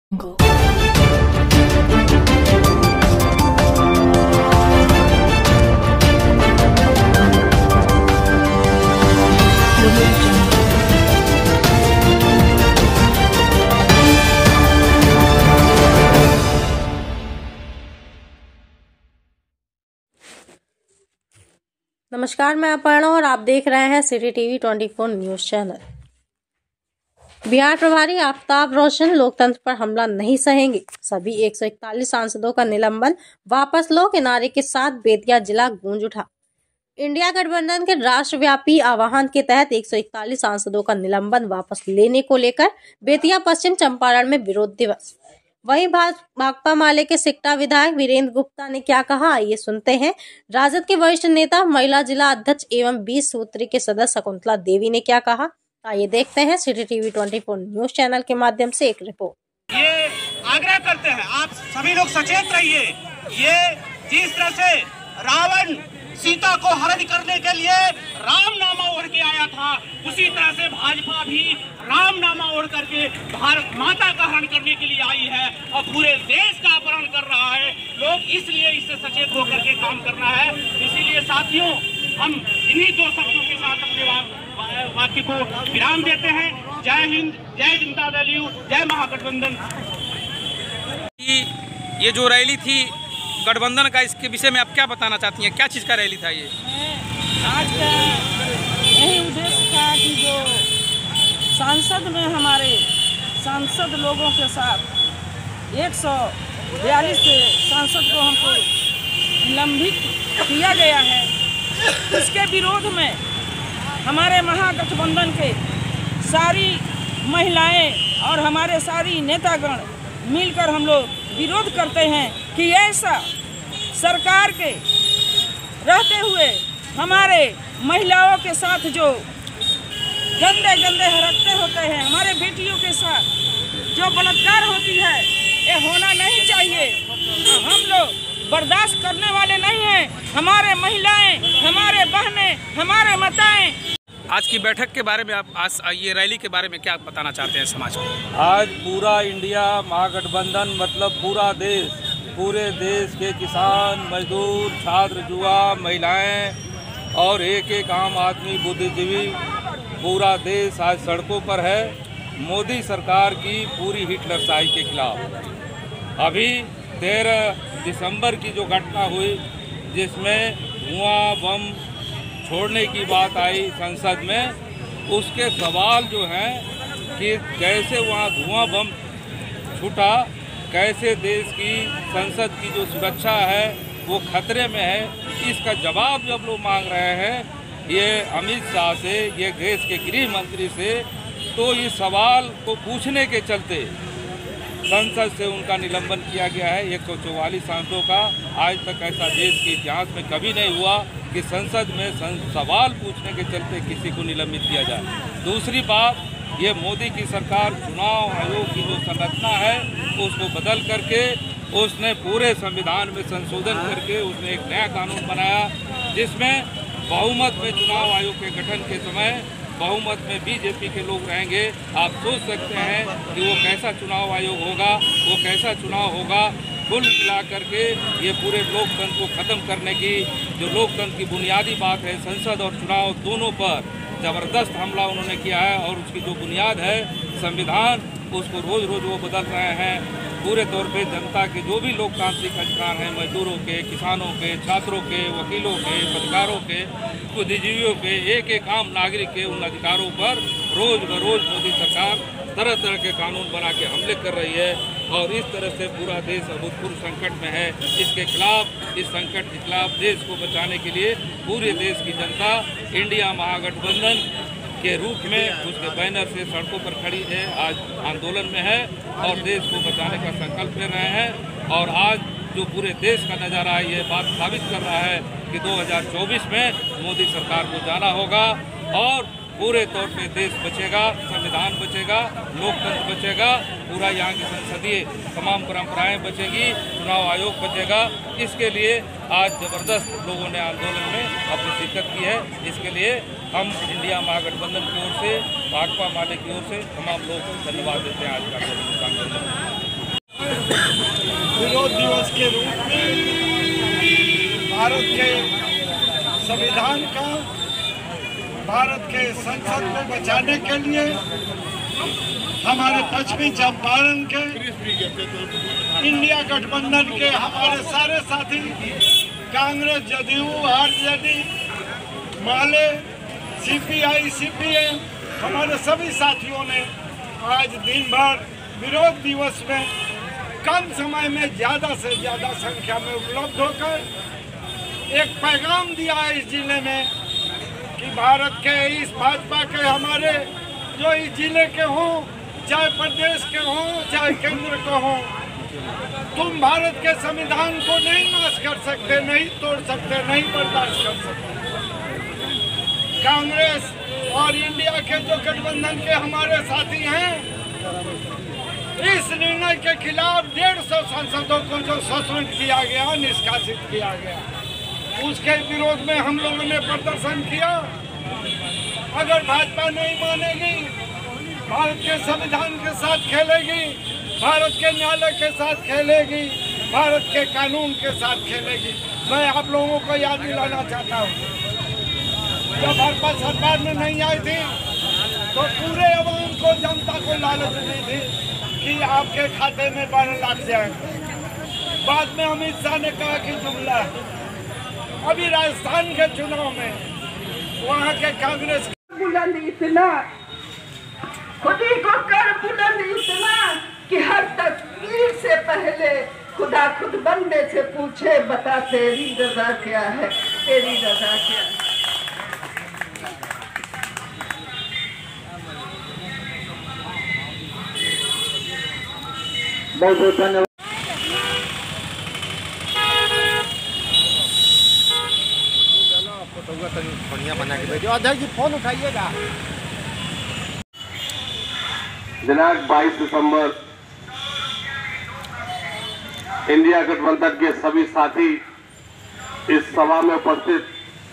Go. नमस्कार, मैं अपर्णा और आप देख रहे हैं city TV 24 news channel. Bihar प्रभारी आफ्ताब रोशन लोकतंत्र पर हमला नहीं सहेंगे, सभी 141 सांसदों का निलंबन वापस लो के नारे के साथ बेतिया जिला गूंज उठा। इंडिया गठबंधन के राष्ट्रव्यापी आह्वान के तहत 141 सांसदों का निलंबन वापस लेने को लेकर बेतिया पश्चिम चंपारण में विरोध दिवस। वहीं भाकपा माले के सिकटा विधायक वीरेंद्र गुप्ता ने क्या कहा, आइए सुनते हैं। राजद के वरिष्ठ नेता महिला जिला अध्यक्ष एवं 20 सूत्री के सदस्य शकुंतला देवी ने क्या कहा, आइए देखते हैं सिटी टीवी 24 न्यूज चैनल के माध्यम से एक रिपोर्ट। ये आग्रह करते हैं, आप सभी लोग सचेत रहिए। ये जिस तरह से रावण सीता को हरण करने के लिए राम नामा ओढ़ के आया था, उसी तरह से भाजपा भी राम नामा ओढ़ करके भारत माता का हरण करने के लिए आई है और पूरे देश का अपहरण कर रहा है। लोग इसलिए इससे सचेत होकर के काम करना है। इसीलिए साथियों, हम इन्हीं दो शब्दों के साथ अपने वाक्य को विराम देते हैं। जय हिंद, जय जनता दल यू, जय महागठबंधन। ये जो रैली थी गठबंधन का, इसके विषय में आप क्या बताना चाहती हैं? क्या चीज़ का रैली था ये? आज का यही उद्देश्य था कि जो सांसद में हमारे सांसद लोगों के साथ 142 सांसद को हमको निलंबित किया गया है, इसके विरोध में हमारे महागठबंधन के सारी महिलाएं और हमारे सारी नेतागण मिलकर हम लोग विरोध करते हैं कि ऐसा सरकार के रहते हुए हमारे महिलाओं के साथ जो गंदे गंदे हरकतें होते हैं, हमारे बेटियों के साथ जो बलात्कार होती है, ये होना नहीं चाहिए। हम लोग बर्दाश्त करने वाले नहीं हैं। हमारे महिलाएं, हमारे बहनें, हमारे माताएं। आज की बैठक के बारे में आप, आज ये रैली के बारे में क्या बताना चाहते हैं समाज को? आज पूरा इंडिया महागठबंधन मतलब पूरा देश, पूरे देश के किसान, मजदूर, छात्र, युवा, महिलाएं और एक एक आम आदमी, बुद्धिजीवी, पूरा देश आज सड़कों पर है मोदी सरकार की पूरी हिटलरशाही के खिलाफ। अभी 13 दिसंबर की जो घटना हुई, जिसमें धुआं बम छोड़ने की बात आई संसद में, उसके सवाल जो हैं कि कैसे वहाँ धुआं बम छूटा, कैसे देश की संसद की जो सुरक्षा है वो खतरे में है, इसका जवाब जब लोग मांग रहे हैं ये अमित शाह से, ये देश के गृह मंत्री से, तो इस सवाल को पूछने के चलते संसद से उनका निलंबन किया गया है 144 सांसदों का। आज तक ऐसा देश के इतिहास में कभी नहीं हुआ कि संसद में सवाल पूछने के चलते किसी को निलंबित किया जाए। दूसरी बात, ये मोदी की सरकार चुनाव आयोग की जो संरचना है उसको बदल करके उसने पूरे संविधान में संशोधन करके उसने एक नया कानून बनाया, जिसमें बहुमत में चुनाव आयोग के गठन के समय बहुमत में बीजेपी के लोग रहेंगे। आप सोच सकते हैं कि वो कैसा चुनाव आयोग होगा, वो कैसा चुनाव होगा। कुल मिला करके ये पूरे लोकतंत्र को ख़त्म करने की, जो लोकतंत्र की बुनियादी बात है, संसद और चुनाव दोनों पर ज़बरदस्त हमला उन्होंने किया है। और उसकी जो बुनियाद है संविधान, उसको रोज़ रोज़ वो बदल रहे हैं। पूरे तौर पे जनता के जो भी लोकतांत्रिक अधिकार हैं, मजदूरों के, किसानों के, छात्रों के, वकीलों के, पत्रकारों के, बुद्धिजीवियों के, एक एक आम नागरिक के उन अधिकारों पर रोज़ बरोज़ मोदी सरकार तरह तरह के कानून बना के हमले कर रही है। और इस तरह से पूरा देश अभूतपूर्व संकट में है। इसके खिलाफ, इस संकट के खिलाफ देश को बचाने के लिए पूरे देश की जनता इंडिया महागठबंधन के रूप में उसके बैनर से सड़कों पर खड़ी है, आज आंदोलन में है और देश को बचाने का संकल्प ले रहे हैं। और आज जो पूरे देश का नज़ारा है, ये बात साबित कर रहा है कि 2024 में मोदी सरकार को जाना होगा और पूरे तौर पे देश बचेगा, संविधान बचेगा, लोकतंत्र बचेगा, पूरा यहाँ की संसदीय तमाम परंपराएं बचेगी, चुनाव आयोग बचेगा। इसके लिए आज ज़बरदस्त लोगों ने आंदोलन में अपनी शिरकत की है। इसके लिए हम इंडिया महागठबंधन की ओर से, भाकपा माले की ओर से तमाम लोगों को धन्यवाद देते हैं आज का आंदोलन। भारत के संविधान का, भारत के संसद को बचाने के लिए हमारे पश्चिमी चंपारण के इंडिया गठबंधन के हमारे सारे साथी कांग्रेस, जदयू, आरजेडी, माले, सीपीआई, सीपीएम, हमारे सभी साथियों ने आज दिन भर विरोध दिवस में कम समय में ज़्यादा से ज़्यादा संख्या में उपलब्ध होकर एक पैगाम दिया है इस जिले में कि भारत के इस भाजपा के हमारे जो इस जिले के हों, चाहे प्रदेश के हों, चाहे केंद्र के हों, तुम भारत के संविधान को नहीं नाश कर सकते, नहीं तोड़ सकते, नहीं बर्दाश्त कर सकते। कांग्रेस और इंडिया के जो गठबंधन के हमारे साथी हैं, इस निर्णय के खिलाफ 150 सांसदों को जो सस्पेंड किया गया, निष्कासित किया गया, उसके विरोध में हम लोगों ने प्रदर्शन किया। अगर भाजपा नहीं मानेगी, भारत के संविधान के साथ खेलेगी, भारत के न्यायालय के साथ खेलेगी, भारत के कानून के साथ खेलेगी। मैं आप लोगों को याद दिलाना चाहता हूँ, जब भाजपा सरकार में नहीं आई थी तो पूरे अवाम को, जनता को लालच दी थी कि आपके खाते में 12 लाख जाएंगे। बाद में अमित शाह ने कहा कि जुमला है। अभी राजस्थान के चुनाव में वहाँ के कांग्रेस बुलंद इतना, खुदी को कर बुलंद इतना कि हर तस्वीर से पहले खुदा खुद बंदे से पूछे, बता तेरी रजा क्या है, तेरी रजा क्या है। बहुत बहुत धन्यवाद। बढ़िया बना के भेजो। अध्यक्ष जी फोन उठाइएगा। दिनांक 22 दिसंबर इंडिया गठबंधन के सभी साथी इस सभा में उपस्थित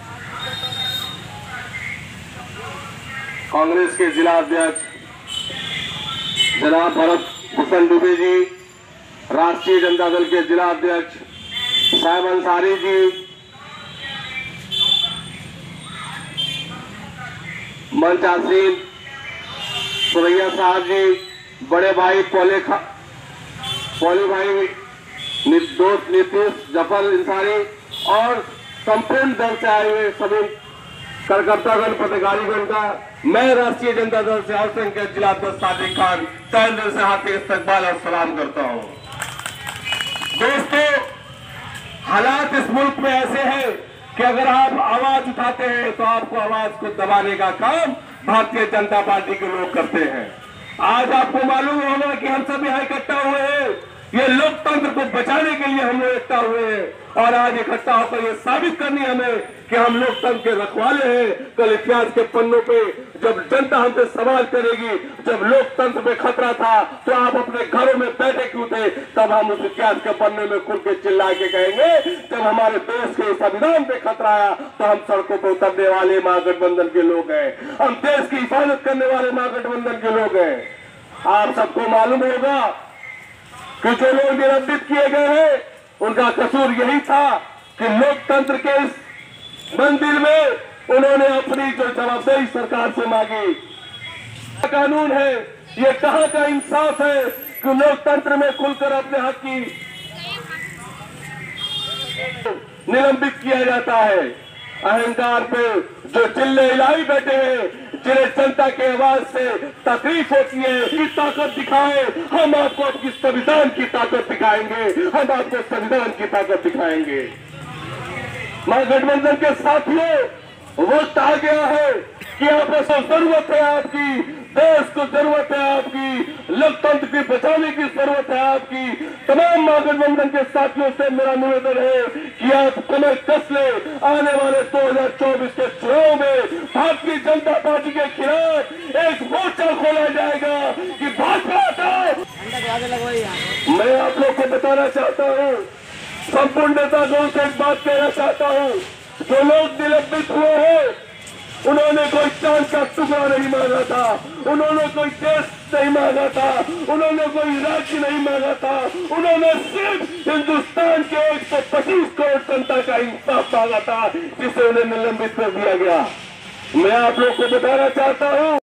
कांग्रेस के जिला अध्यक्ष जनाब भरत भूषण दुबे जी, राष्ट्रीय जनता दल के जिला अध्यक्ष साहिब अंसारी जी, मंच आसीन सुरैया साहब जी, बड़े भाई पोले भाई दोस्त नीतीश जफर इंसारी और संपूर्ण दल से आए हुए सभी कार्यकर्तागण, पदाधिकारीगण का मैं राष्ट्रीय जनता दल से हर संघ के जिला अध्यक्ष सादिक खान तहे दिल से हाथी इस्तकबाल और सलाम करता हूं। दोस्तों, हालात इस मुल्क में ऐसे हैं कि अगर आप आवाज उठाते हैं तो आपको आवाज को दबाने का काम भारतीय जनता पार्टी के लोग करते हैं। आज आपको मालूम होगा कि हम सब यहाँ इकट्ठा हुए हैं, ये लोकतंत्र को बचाने के लिए हम लोग इकट्ठा हुए हैं और आज इकट्ठा होकर ये साबित करनी हमें कि हम लोकतंत्र के रखवाले हैं। कल इतिहास के पन्नों पे जब जनता हमसे सवाल करेगी, जब लोकतंत्र पे खतरा था तो आप अपने घरों में बैठे क्यों थे, तब हम उस इतिहास के पन्ने में खुल के चिल्ला के कहेंगे। जब हमारे देश के संविधान पे खतरा आया तो हम सड़कों पर उतरने वाले महागठबंधन के लोग हैं, हम देश की हिफाजत करने वाले महागठबंधन के लोग हैं। आप सबको मालूम होगा कि जो लोग निलंबित किए गए हैं उनका कसूर यही था कि लोकतंत्र के इस मंदिर में उन्होंने अपनी जो जवाबदेही सरकार से मांगी। कानून है, ये कहां का इंसाफ है कि लोकतंत्र में खुलकर अपने हक की निलंबित किया जाता है। अहंकार पे जो चिल्ले इलाही बैठे हैं, जिन्हें जनता के आवाज से तकलीफ होती है, की ताकत दिखाए। हम आपको अपनी संविधान की ताकत दिखाएंगे, हम आपको संविधान की ताकत दिखाएंगे। महागठबंधन के साथियों, वक्त आ गया है कि आपको जरूरत है, आपकी देश को जरूरत है, आपकी लोकतंत्र की बचाने की जरूरत है आपकी। तमाम महागठबंधन के साथियों से मेरा निवेदन है कि आप कमर कस ले। आने वाले 2024 के चुनाव में भारतीय जनता पार्टी के खिलाफ एक मोर्चा खोला जाएगा कि भाजपा हटाओ। मैं आप लोग को बताना चाहता हूँ, संपूर्ण नेताओं से एक बात कहना चाहता हूँ, जो लोग निलंबित हुए हैं उन्होंने कोई चांद का टुकड़ा नहीं मांगा था, उन्होंने कोई देश नहीं मांगा था, उन्होंने कोई राज्य नहीं मांगा था, उन्होंने सिर्फ हिंदुस्तान के 125 करोड़ जनता का इंसाफ मांगा था, जिसे उन्हें निलंबित कर दिया गया। मैं आप लोग को बताना चाहता हूं